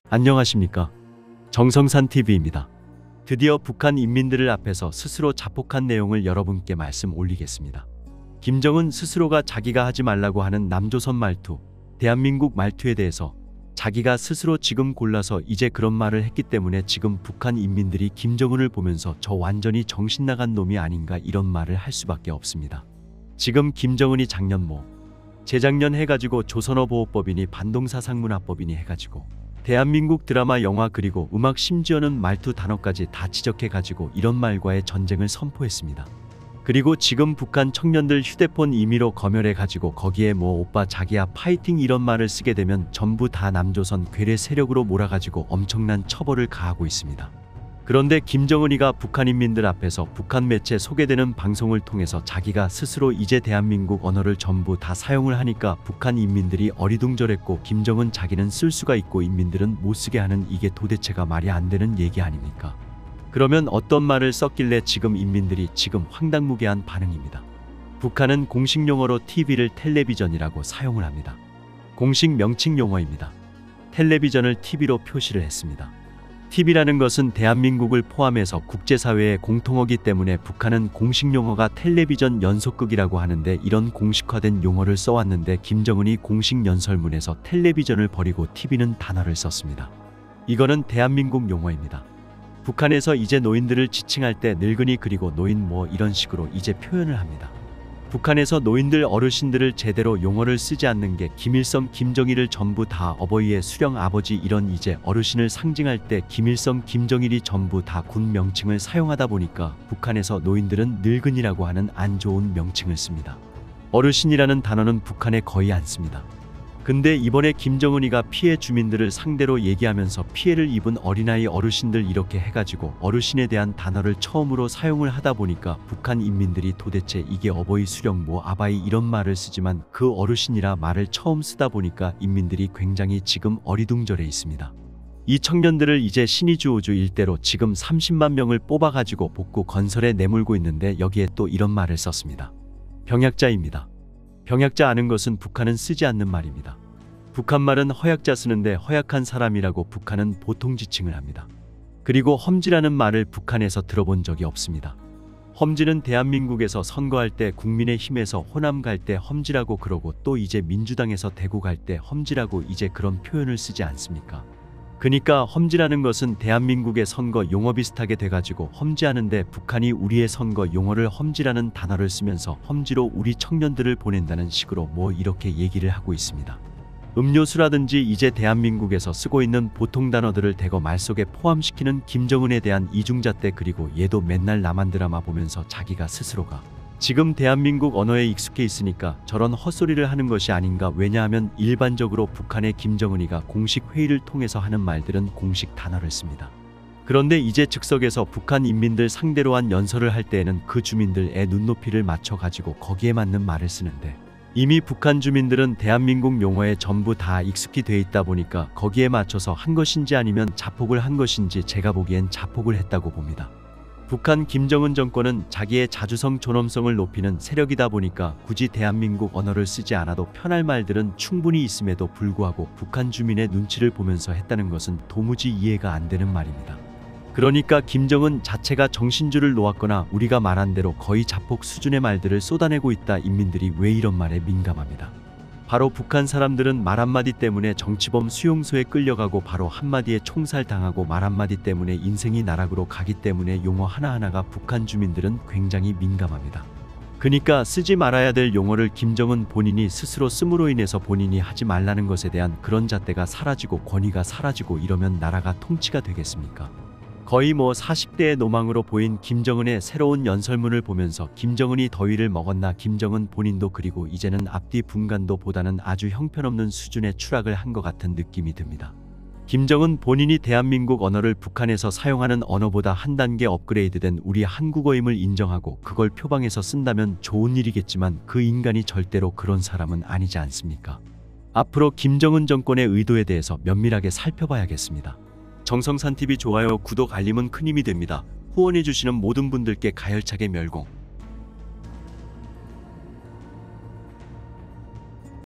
안녕하십니까. 정성산TV입니다. 드디어 북한 인민들을 앞에서 스스로 자폭한 내용을 여러분께 말씀 올리겠습니다. 김정은 스스로가 자기가 하지 말라고 하는 남조선 말투, 대한민국 말투에 대해서 자기가 스스로 지금 골라서 이제 그런 말을 했기 때문에 지금 북한 인민들이 김정은을 보면서 저 완전히 정신 나간 놈이 아닌가 이런 말을 할 수밖에 없습니다. 지금 김정은이 작년 재작년 해가지고 조선어보호법이니 반동사상문화법이니 해가지고 대한민국 드라마, 영화 그리고 음악 심지어는 말투 단어까지 다 지적해가지고 이런 말과의 전쟁을 선포했습니다. 그리고 지금 북한 청년들 휴대폰 임의로 검열해가지고 거기에 오빠 자기야 파이팅 이런 말을 쓰게 되면 전부 다 남조선 괴뢰 세력으로 몰아가지고 엄청난 처벌을 가하고 있습니다. 그런데 김정은이가 북한 인민들 앞에서 북한 매체 소개되는 방송을 통해서 자기가 스스로 이제 대한민국 언어를 전부 다 사용을 하니까 북한 인민들이 어리둥절했고 김정은 자기는 쓸 수가 있고 인민들은 못 쓰게 하는 이게 도대체가 말이 안 되는 얘기 아닙니까? 그러면 어떤 말을 썼길래 지금 인민들이 지금 황당무계한 반응입니다. 북한은 공식 용어로 TV를 텔레비전이라고 사용을 합니다. 공식 명칭 용어입니다. 텔레비전을 TV로 표시를 했습니다. TV라는 것은 대한민국을 포함해서 국제사회의 공통어기 때문에 북한은 공식 용어가 텔레비전 연속극이라고 하는데 이런 공식화된 용어를 써왔는데 김정은이 공식 연설문에서 텔레비전을 버리고 TV는 단어를 썼습니다. 이거는 대한민국 용어입니다. 북한에서 이제 노인들을 지칭할 때 늙은이 그리고 노인 이런 식으로 이제 표현을 합니다. 북한에서 노인들 어르신들을 제대로 용어를 쓰지 않는 게 김일성 김정일을 전부 다 어버이의 수령 아버지 이런 이제 어르신을 상징할 때 김일성 김정일이 전부 다 군 명칭을 사용하다 보니까 북한에서 노인들은 늙은이라고 하는 안 좋은 명칭을 씁니다. 어르신이라는 단어는 북한에 거의 안 씁니다. 근데 이번에 김정은이가 피해 주민들을 상대로 얘기하면서 피해를 입은 어린아이 어르신들 이렇게 해가지고 어르신에 대한 단어를 처음으로 사용을 하다 보니까 북한 인민들이 도대체 이게 어버이 수령 아바이 이런 말을 쓰지만 그 어르신이라 말을 처음 쓰다 보니까 인민들이 굉장히 지금 어리둥절해 있습니다. 이 청년들을 이제 신의주호주 일대로 지금 30만 명을 뽑아가지고 복구 건설에 내몰고 있는데 여기에 또 이런 말을 썼습니다. 병약자입니다. 병약자 아는 것은 북한은 쓰지 않는 말입니다. 북한 말은 허약자 쓰는데 허약한 사람이라고 북한은 보통 지칭을 합니다. 그리고 험지라는 말을 북한에서 들어본 적이 없습니다. 험지는 대한민국에서 선거할 때 국민의힘에서 호남 갈 때 험지라고 그러고 또 이제 민주당에서 대구 갈 때 험지라고 이제 그런 표현을 쓰지 않습니까? 그러니까 험지라는 것은 대한민국의 선거 용어 비슷하게 돼가지고 험지하는데 북한이 우리의 선거 용어를 험지라는 단어를 쓰면서 험지로 우리 청년들을 보낸다는 식으로 이렇게 얘기를 하고 있습니다. 음료수라든지 이제 대한민국에서 쓰고 있는 보통 단어들을 대거 말 속에 포함시키는 김정은에 대한 이중잣대 그리고 얘도 맨날 남한 드라마 보면서 자기가 스스로가 지금 대한민국 언어에 익숙해 있으니까 저런 헛소리를 하는 것이 아닌가. 왜냐하면 일반적으로 북한의 김정은이가 공식 회의를 통해서 하는 말들은 공식 단어를 씁니다. 그런데 이제 즉석에서 북한 인민들 상대로 한 연설을 할 때에는 그 주민들의 눈높이를 맞춰 가지고 거기에 맞는 말을 쓰는데 이미 북한 주민들은 대한민국 용어에 전부 다 익숙히 돼 있다 보니까 거기에 맞춰서 한 것인지 아니면 자폭을 한 것인지 제가 보기엔 자폭을 했다고 봅니다. 북한 김정은 정권은 자기의 자주성 존엄성을 높이는 세력이다 보니까 굳이 대한민국 언어를 쓰지 않아도 편할 말들은 충분히 있음에도 불구하고 북한 주민의 눈치를 보면서 했다는 것은 도무지 이해가 안 되는 말입니다. 그러니까 김정은 자체가 정신줄을 놓았거나 우리가 말한 대로 거의 자폭 수준의 말들을 쏟아내고 있다. 인민들이 왜 이런 말에 민감합니다. 바로 북한 사람들은 말 한마디 때문에 정치범 수용소에 끌려가고 바로 한마디에 총살당하고 말 한마디 때문에 인생이 나락으로 가기 때문에 용어 하나하나가 북한 주민들은 굉장히 민감합니다. 그러니까 쓰지 말아야 될 용어를 김정은 본인이 스스로 씀으로 인해서 본인이 하지 말라는 것에 대한 그런 잣대가 사라지고 권위가 사라지고 이러면 나라가 통치가 되겠습니까? 거의 40대의 노망으로 보인 김정은의 새로운 연설문을 보면서 김정은이 더위를 먹었나 김정은 본인도 그리고 이제는 앞뒤 분간도 보다는 아주 형편없는 수준의 추락을 한 것 같은 느낌이 듭니다. 김정은 본인이 대한민국 언어를 북한에서 사용하는 언어보다 한 단계 업그레이드된 우리 한국어임을 인정하고 그걸 표방해서 쓴다면 좋은 일이겠지만 그 인간이 절대로 그런 사람은 아니지 않습니까? 앞으로 김정은 정권의 의도에 대해서 면밀하게 살펴봐야겠습니다. 정성산TV 좋아요, 구독, 알림은 큰 힘이 됩니다. 후원해주시는 모든 분들께 가열차게 멸공.